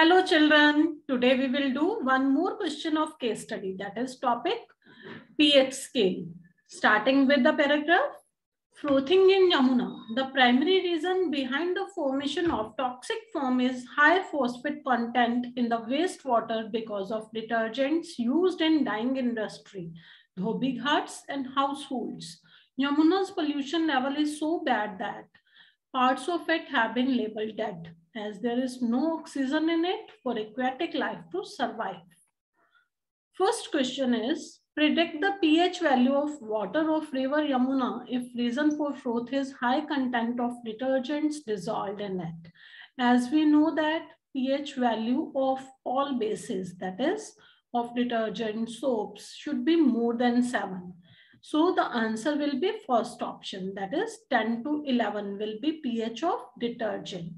Hello children, today we will do one more question of case study, that is topic pH scale. Starting with the paragraph, frothing in Yamuna. The primary reason behind the formation of toxic foam is high phosphate content in the wastewater because of detergents used in dyeing industry, dhobi ghats and households. Yamuna's pollution level is so bad that parts of it have been labeled dead, as there is no oxygen in it for aquatic life to survive. First question is, predict the pH value of water of river Yamuna if reason for froth is high content of detergents dissolved in it. As we know that pH value of all bases, that is of detergent soaps, should be more than 7. So the answer will be first option, that is 10 to 11 will be pH of detergent.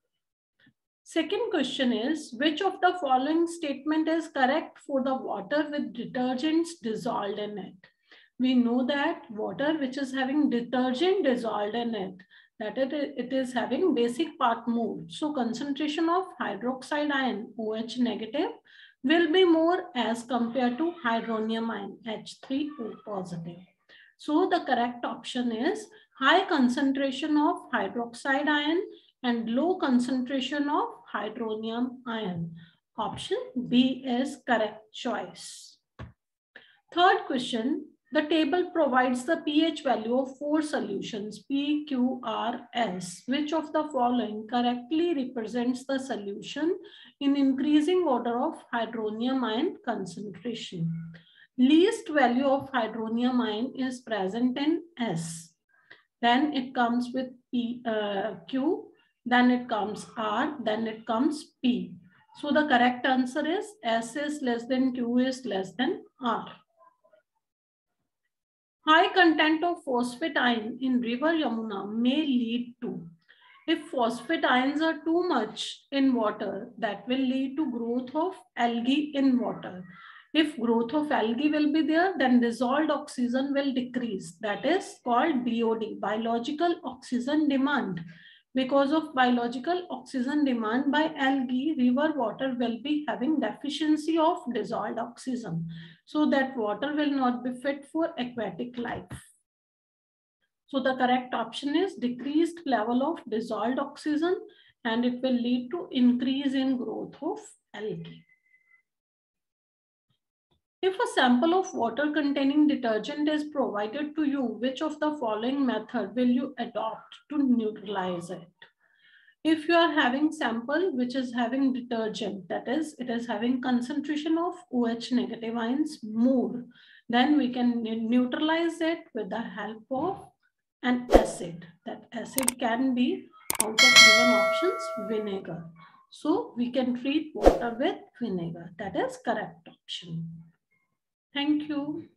Second question is, which of the following statement is correct for the water with detergents dissolved in it? We know that water which is having detergent dissolved in it, that it is having basic part more. So concentration of hydroxide ion OH negative will be more as compared to hydronium ion H3O positive. So the correct option is high concentration of hydroxide ion and low concentration of hydronium ion. Option B is correct choice. Third question, the table provides the pH value of 4 solutions P, Q, R, S. Which of the following correctly represents the solution in increasing order of hydronium ion concentration? Least value of hydronium ion is present in S. Then it comes with Q, then it comes R, then it comes P. So the correct answer is S is less than Q is less than R. High content of phosphate ion in river Yamuna may lead to, if phosphate ions are too much in water, that will lead to growth of algae in water. If growth of algae will be there, then dissolved oxygen will decrease. That is called BOD, biological oxygen demand. Because of biological oxygen demand by algae, river water will be having deficiency of dissolved oxygen. So that water will not be fit for aquatic life. So the correct option is decreased level of dissolved oxygen, and it will lead to increase in growth of algae. If a sample of water containing detergent is provided to you, which of the following method will you adopt to neutralize it? If you are having sample which is having detergent, that is, it is having concentration of OH negative ions more, then we can neutralize it with the help of an acid. That acid can be out of given options vinegar. So we can treat water with vinegar. That is correct option. Thank you.